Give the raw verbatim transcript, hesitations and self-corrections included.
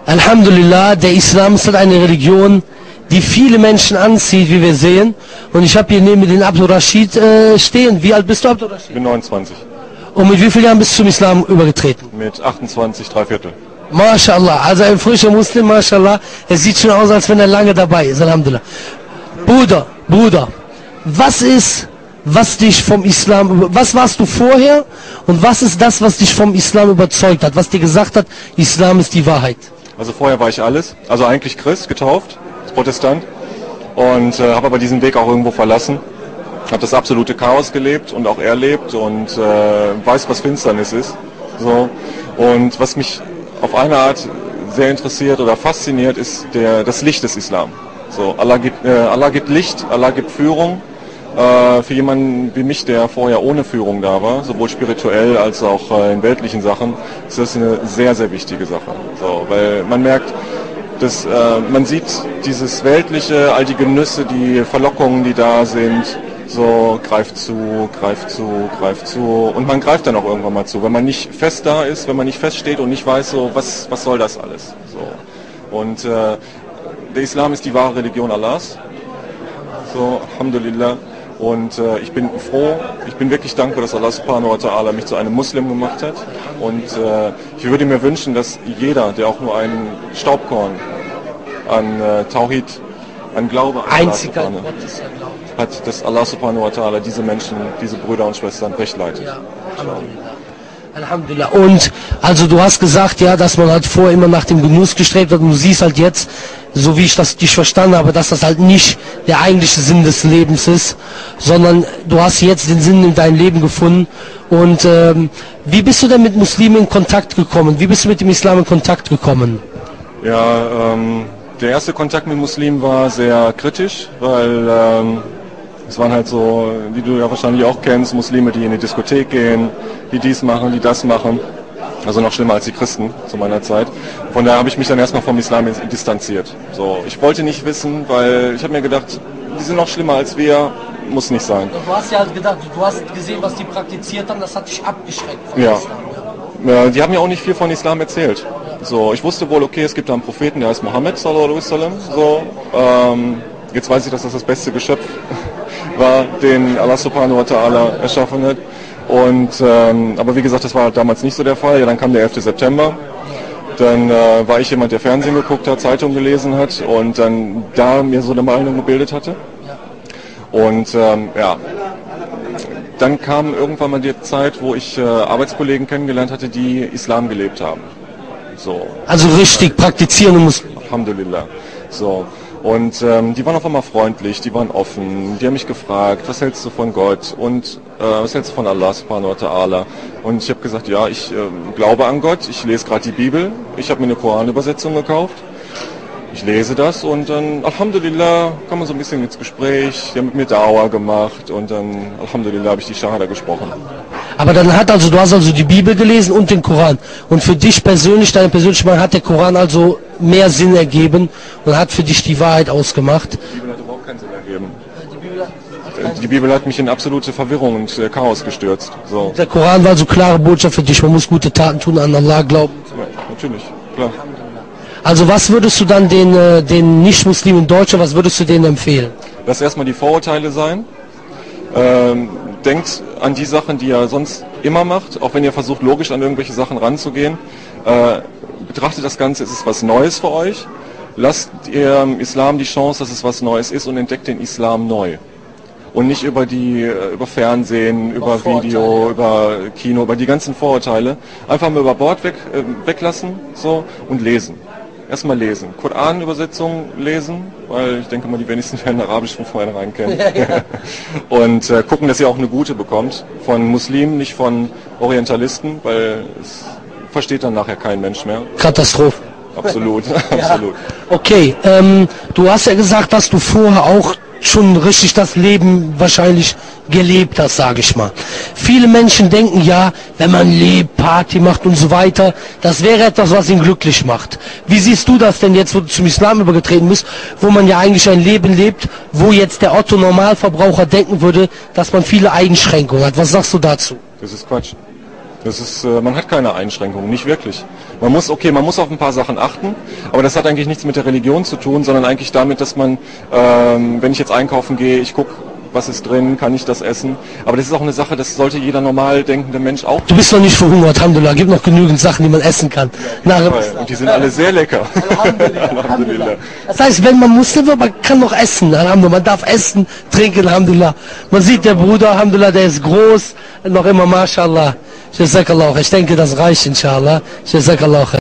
Alhamdulillah, der Islam ist halt eine Religion, die viele Menschen anzieht, wie wir sehen. Und ich habe hier neben den Abdul Rashid äh, stehen. Wie alt bist du, Abdul Rashid? Ich bin neunundzwanzig. Und mit wie vielen Jahren bist du zum Islam übergetreten? Mit achtundzwanzig, drei Viertel. MashaAllah, also ein frischer Muslim, MashaAllah. Es sieht schon aus, als wenn er lange dabei ist, Alhamdulillah. Bruder, Bruder, was ist, was dich vom Islam, was warst du vorher und was ist das, was dich vom Islam überzeugt hat, was dir gesagt hat, Islam ist die Wahrheit? Also vorher war ich alles, also eigentlich Christ, getauft, Protestant und äh, habe aber diesen Weg auch irgendwo verlassen. Habe das absolute Chaos gelebt und auch erlebt und äh, weiß, was Finsternis ist. So. Und was mich auf eine Art sehr interessiert oder fasziniert, ist der, das Licht des Islam. So, Allah gibt, äh, Allah gibt Licht, Allah gibt Führung. Äh, für jemanden wie mich, der vorher ohne Führung da war, sowohl spirituell als auch äh, in weltlichen Sachen, ist das eine sehr, sehr wichtige Sache. So, weil man merkt, dass, äh, man sieht dieses Weltliche, all die Genüsse, die Verlockungen, die da sind, so greift zu, greift zu, greift zu und man greift dann auch irgendwann mal zu, wenn man nicht fest da ist, wenn man nicht feststeht und nicht weiß, so was, was soll das alles. So. Und äh, der Islam ist die wahre Religion Allahs. So, Alhamdulillah. Und äh, ich bin froh, ich bin wirklich dankbar, dass Allah subhanahu wa ta'ala mich zu einem Muslim gemacht hat. Und äh, ich würde mir wünschen, dass jeder, der auch nur ein Staubkorn an äh, Tawhid, an Glaube an Allah subhanahu hat, dass Allah subhanahu wa ta'ala diese Menschen, diese Brüder und Schwestern recht leitet. Ja, Alhamdulillah. Alhamdulillah. Und also du hast gesagt, ja, dass man halt vorher immer nach dem Genuss gestrebt hat und du siehst halt jetzt, so wie ich das dich verstanden habe, dass das halt nicht der eigentliche Sinn des Lebens ist, sondern du hast jetzt den Sinn in deinem Leben gefunden. Und ähm, wie bist du denn mit Muslimen in Kontakt gekommen? Wie bist du mit dem Islam in Kontakt gekommen? Ja, ähm, der erste Kontakt mit Muslimen war sehr kritisch, weil ähm, es waren halt so, wie du ja wahrscheinlich auch kennst, Muslime, die in die Diskothek gehen, die dies machen, die das machen. Also noch schlimmer als die Christen zu meiner Zeit. Von daher habe ich mich dann erstmal vom Islam distanziert. So, ich wollte nicht wissen, weil ich habe mir gedacht, die sind noch schlimmer als wir, muss nicht sein. Du hast ja halt gedacht, du hast gesehen, was die praktiziert haben, das hat dich abgeschreckt vom ja. Islam. Ja. Die haben ja auch nicht viel von Islam erzählt. So, ich wusste wohl, okay, es gibt da einen Propheten, der heißt Mohammed, sallallahu alaihi wasallam. So, ähm, jetzt weiß ich, dass das das beste Geschöpf war, den Allah subhanahu wa ta'ala erschaffen hat. Und, ähm, aber wie gesagt, das war damals nicht so der Fall. Ja, dann kam der elfte September. Dann äh, war ich jemand, der Fernsehen geguckt hat, Zeitung gelesen hat und dann da mir so eine Meinung gebildet hatte. Und ähm, ja, dann kam irgendwann mal die Zeit, wo ich äh, Arbeitskollegen kennengelernt hatte, die Islam gelebt haben. So. Also richtig praktizierende Muslime. Alhamdulillah. So. Und ähm, die waren auf einmal freundlich, die waren offen, die haben mich gefragt, was hältst du von Gott und äh, was hältst du von Allah subhanahu wa ta'ala? Und ich habe gesagt, ja, ich äh, glaube an Gott, ich lese gerade die Bibel, ich habe mir eine Koranübersetzung gekauft, ich lese das und dann, Alhamdulillah, kam man so ein bisschen ins Gespräch, die haben mit mir Dauer gemacht und dann, Alhamdulillah, habe ich die Shahada gesprochen. Aber dann hat also, du hast also die Bibel gelesen und den Koran. Und für dich persönlich, deine persönliche Meinung, hat der Koran also mehr Sinn ergeben und hat für dich die Wahrheit ausgemacht? Die Bibel hat überhaupt keinen Sinn ergeben. Die Bibel hat, die Bibel hat mich in absolute Verwirrung und äh, Chaos gestürzt. So. Der Koran war so klare Botschaft für dich, man muss gute Taten tun, an Allah glauben. Ja, natürlich, klar. Also was würdest du dann den, äh, den Nicht-Muslimen in Deutschland, was würdest du denen empfehlen? Lass erstmal die Vorurteile sein. Ähm, denkt an die Sachen, die ihr sonst immer macht, auch wenn ihr versucht, logisch an irgendwelche Sachen ranzugehen. Äh, betrachtet das Ganze, es ist was Neues für euch. Lasst ihr im Islam die Chance, dass es was Neues ist und entdeckt den Islam neu. Und nicht über die, über Fernsehen, über, über Video, ja. über Kino, über die ganzen Vorurteile. Einfach mal über Bord weg, äh, weglassen so, und lesen. Erstmal lesen. Koran-Übersetzung lesen, weil ich denke mal, die wenigsten werden Arabisch von vornherein kennen. Ja, ja. Und äh, gucken, dass ihr auch eine gute bekommt. Von Muslimen, nicht von Orientalisten, weil es versteht dann nachher kein Mensch mehr. Katastrophe. Absolut, ja. Absolut. Okay, ähm, du hast ja gesagt, dass du vorher auch schon richtig das Leben wahrscheinlich gelebt hast, sage ich mal. Viele Menschen denken ja, wenn man lebt, Party macht und so weiter, das wäre etwas, was ihn glücklich macht. Wie siehst du das denn jetzt, wo du zum Islam übergetreten bist, wo man ja eigentlich ein Leben lebt, wo jetzt der Otto-Normalverbraucher denken würde, dass man viele Einschränkungen hat? Was sagst du dazu? Das ist Quatsch. Das ist, äh, man hat keine Einschränkungen, nicht wirklich. Man muss, okay, man muss auf ein paar Sachen achten, aber das hat eigentlich nichts mit der Religion zu tun, sondern eigentlich damit, dass man, ähm, wenn ich jetzt einkaufen gehe, ich gucke, was ist drin, kann ich das essen. Aber das ist auch eine Sache, das sollte jeder normal denkende Mensch auch. Du bist noch nicht verhungert, Alhamdulillah. Gibt noch genügend Sachen, die man essen kann. Ja, und die sind alle sehr lecker. Alhamdulillah. Alhamdulillah. Das heißt, wenn man Muslim wird, man kann noch essen. Alhamdulillah. Man darf essen, trinken, Alhamdulillah. Man sieht, der Bruder, Alhamdulillah, der ist groß, noch immer, Mashallah. Ich denke, das reicht, inshallah. Ich